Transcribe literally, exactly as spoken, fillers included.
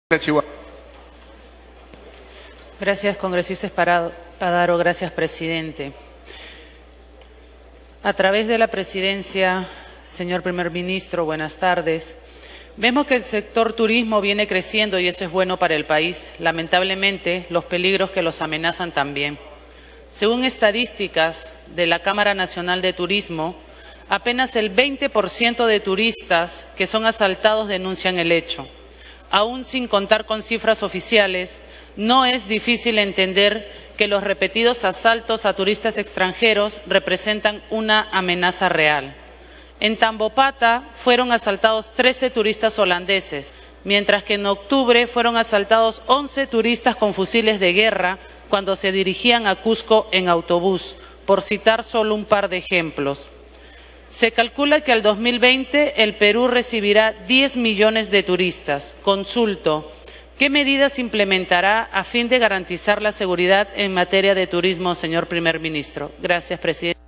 Gracias, congresista Espadaro. Gracias, presidente. A través de la presidencia, señor primer ministro, buenas tardes. Vemos que el sector turismo viene creciendo y eso es bueno para el país. Lamentablemente, los peligros que los amenazan también. Según estadísticas de la Cámara Nacional de Turismo, apenas el veinte por ciento de turistas que son asaltados denuncian el hecho. Aún sin contar con cifras oficiales, no es difícil entender que los repetidos asaltos a turistas extranjeros representan una amenaza real. En Tambopata fueron asaltados trece turistas holandeses, mientras que en octubre fueron asaltados once turistas con fusiles de guerra cuando se dirigían a Cusco en autobús, por citar solo un par de ejemplos. Se calcula que al dos mil veinte el Perú recibirá diez millones de turistas. Consulto, ¿qué medidas implementará a fin de garantizar la seguridad en materia de turismo, señor primer ministro? Gracias, presidente.